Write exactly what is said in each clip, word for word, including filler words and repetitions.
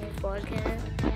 Fall खेलना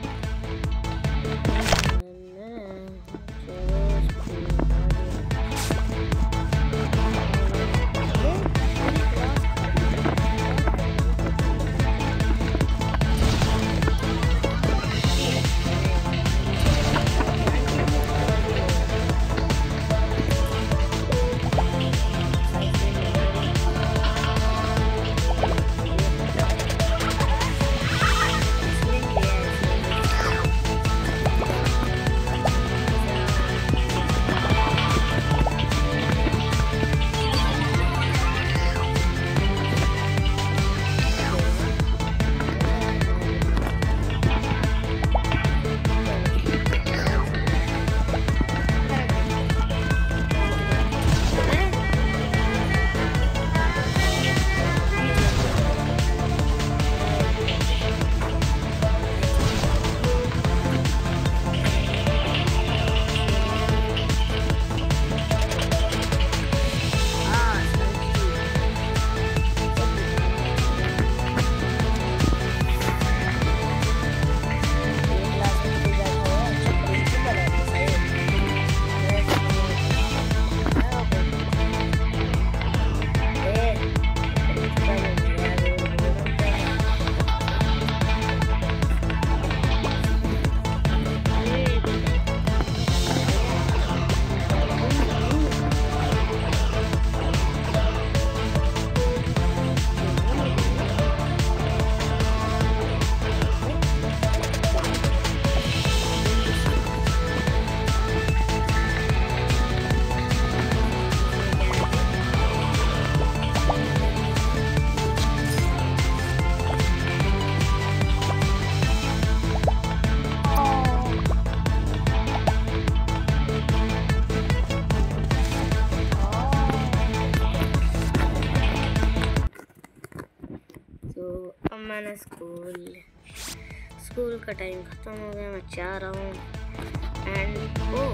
अब मैंने स्कूल स्कूल का टाइम ख़त्म हो गया, मैं चाह रहा हूँ एंड ओ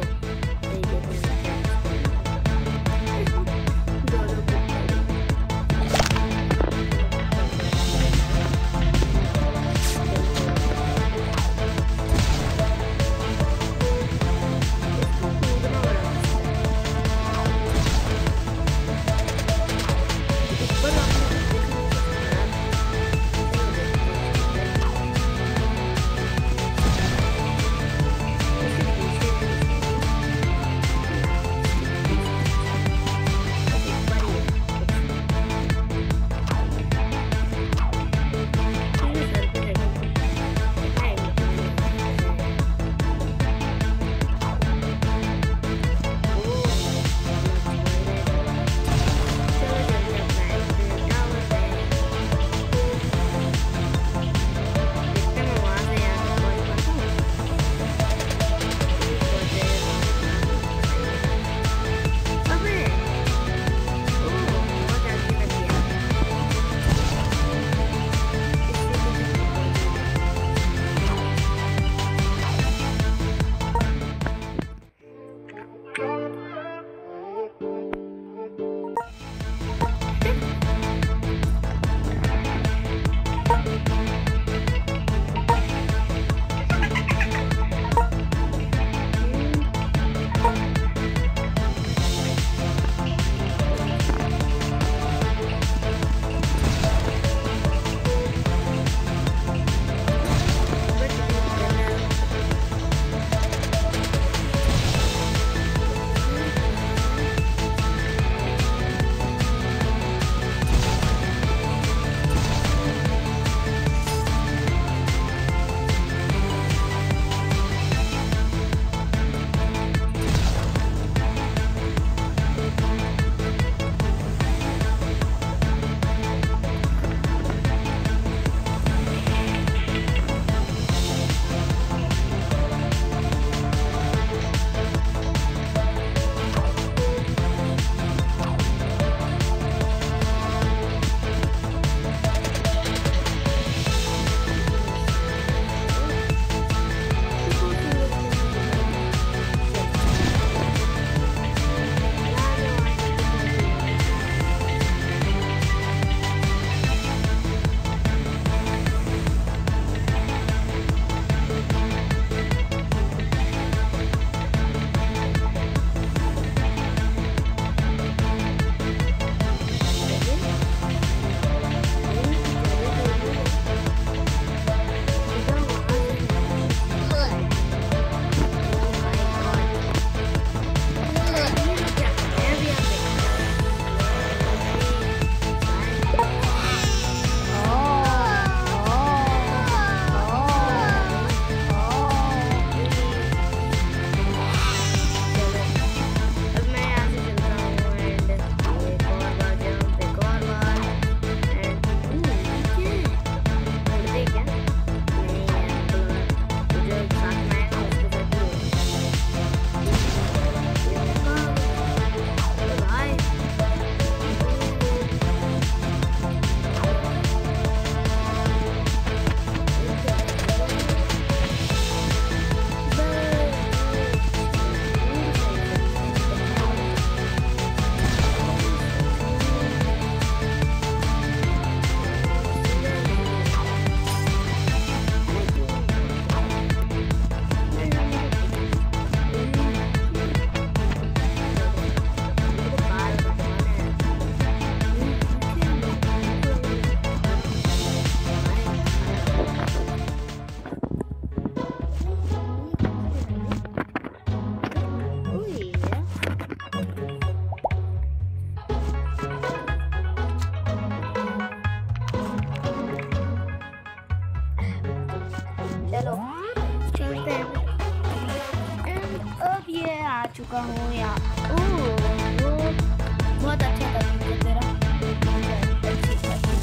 करते हैं। And अब ये आ चुका हूँ यहाँ। ओह वो बहुत अच्छा था तुमको तेरा। अच्छी अच्छी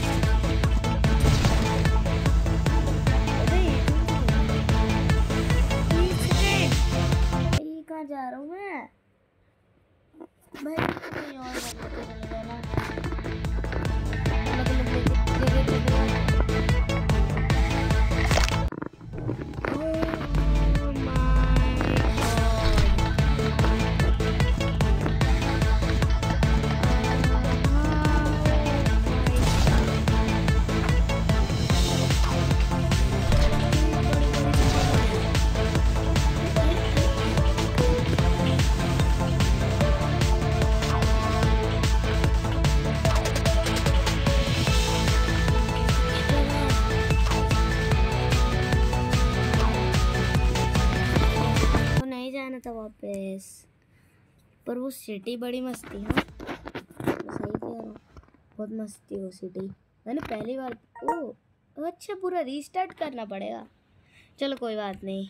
अबे ये कहाँ जा रहा हूँ मैं भाई? कहीं और जगह चले जाना, अलग अलग जगह चले जाना। था वापस, पर वो सिटी बड़ी मस्ती है। सही कह रहा हूँ, बहुत मस्ती वो सिटी। मैंने पहली बार ओ अच्छा पूरा रीस्टार्ट करना पड़ेगा। चलो कोई बात नहीं।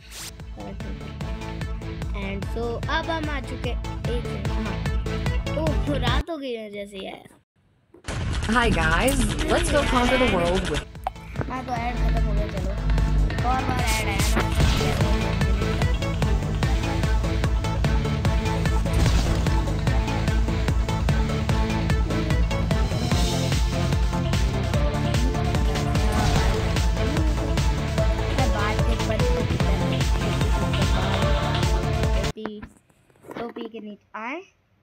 एंड सो so, अब हम आ चुके एक हाँ ओह रात हो गई है जैसे आया। Hi guys, let's go conquer the world with हाँ तो ऐड खत्म हो गया। चलो और बार ऐड आया ना। टोपी के नीचे आए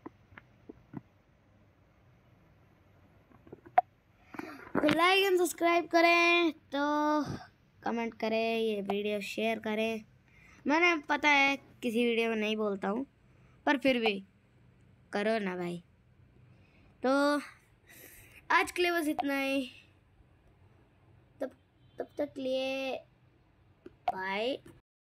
तो लाइक एंड सब्सक्राइब करें, तो कमेंट करें, ये वीडियो शेयर करें। मैंने पता है किसी वीडियो में नहीं बोलता हूँ, पर फिर भी करो ना भाई। तो आज के लिए बस इतना ही। तब तब तक लिए बाय।